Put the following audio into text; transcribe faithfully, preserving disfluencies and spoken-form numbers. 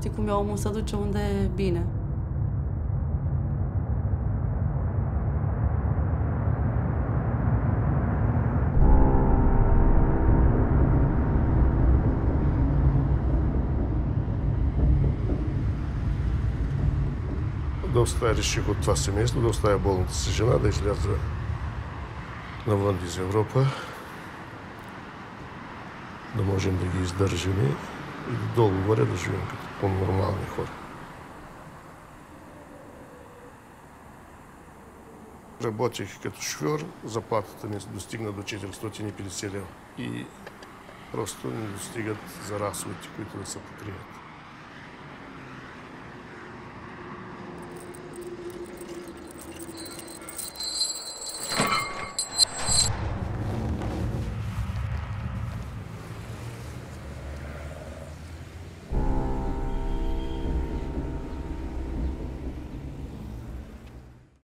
Știi cum e, omul se duce unde e bine. Доста реших от това семейство да оставя болната си жена, да изляза навън из Европа, да можем да ги издържим и долу горе да живеем като по-нормални хора. Работех като шофьор, заплатата ми достигна до четиристотин и петдесет лева и просто не достигат за разходите, които да се покрият.